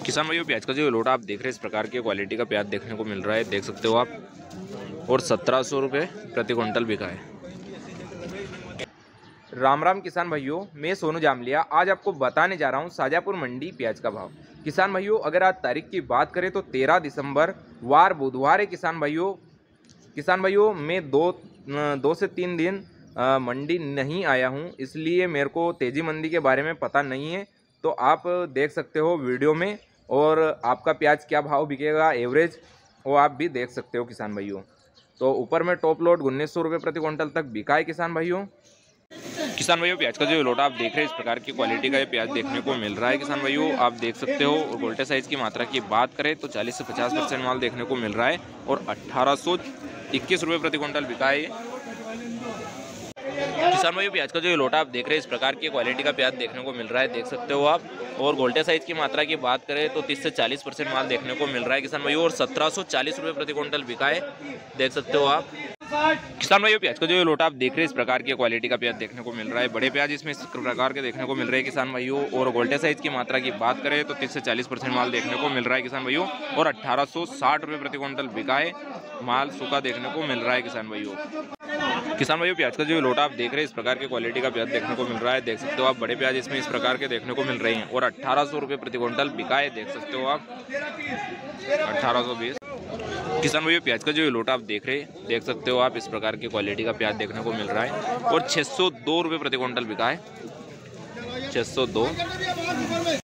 किसान भाइयों, प्याज का जो लोटा आप देख रहे हैं, इस प्रकार की क्वालिटी का प्याज देखने को मिल रहा है, देख सकते हो आप। और 1700 रुपये प्रति क्विंटल बिका है। राम राम किसान भाइयों, मैं सोनू जामलिया आज आपको बताने जा रहा हूं शाजापुर मंडी प्याज का भाव। किसान भाइयों, अगर आज तारीख की बात करें तो 13 दिसंबर वार बुधवार है। किसान भाइयों मैं दो से तीन दिन मंडी नहीं आया हूं, इसलिए मेरे को तेज़ी मंडी के बारे में पता नहीं है। तो आप देख सकते हो वीडियो में, और आपका प्याज क्या भाव बिकेगा एवरेज वो आप भी देख सकते हो किसान भाइयों। तो ऊपर में टॉप लोड 1900 रुपये प्रति क्विंटल तक बिका है किसान भाइयों। प्याज का जो लोटा आप देख रहे हैं, इस प्रकार की क्वालिटी का ये प्याज देखने को मिल रहा है किसान भाइयों, आप देख सकते हो। और गोल्टे साइज की मात्रा की बात करें तो 40 से 50% माल देखने को मिल रहा है, और 1821 रुपये प्रति क्विंटल बिका है। किसान भाइयों, प्याज का जो लोटा आप देख रहे हैं, इस प्रकार की क्वालिटी का प्याज देखने को मिल रहा है, देख सकते हो आप। और गोल्टे साइज की मात्रा की बात करें तो 30 से 40% माल देखने को मिल रहा है किसान भाइयों, और 1740 रुपये प्रति क्विंटल बिका है, देख सकते हो आप। किसान भाइयों, प्याज का जो लोटा आप देख रहे हैं, इस प्रकार की क्वालिटी का प्याज देखने को मिल रहा है। बड़े प्याज इसमें इस प्रकार के देखने को मिल रहे हैं किसान भाइयों। और गोल्टे साइज की मात्रा की बात करें तो 30 से 40% माल देखने को मिल रहा है किसान भाइयों, और 1860 रुपये प्रति क्विंटल बिका है। माल सूखा देखने को मिल रहा है किसान भाइयों। प्याज का जो लोटा आप देख रहे हैं, इस प्रकार की क्वालिटी का प्याज देखने को मिल रहा है, देख सकते हो आप। बड़े प्याज इसमें इस प्रकार के देखने को मिल रहे हैं, और 1800 रुपये प्रति क्विंटल बिका है, देख सकते हो आप। 1820। किसान भाइयों, प्याज का जो लोटा आप देख रहे हैं, देख सकते हो आप। इस प्रकार की क्वालिटी का प्याज देखने को मिल रहा है, और 602 रुपये प्रति क्विंटल बिका है, 602।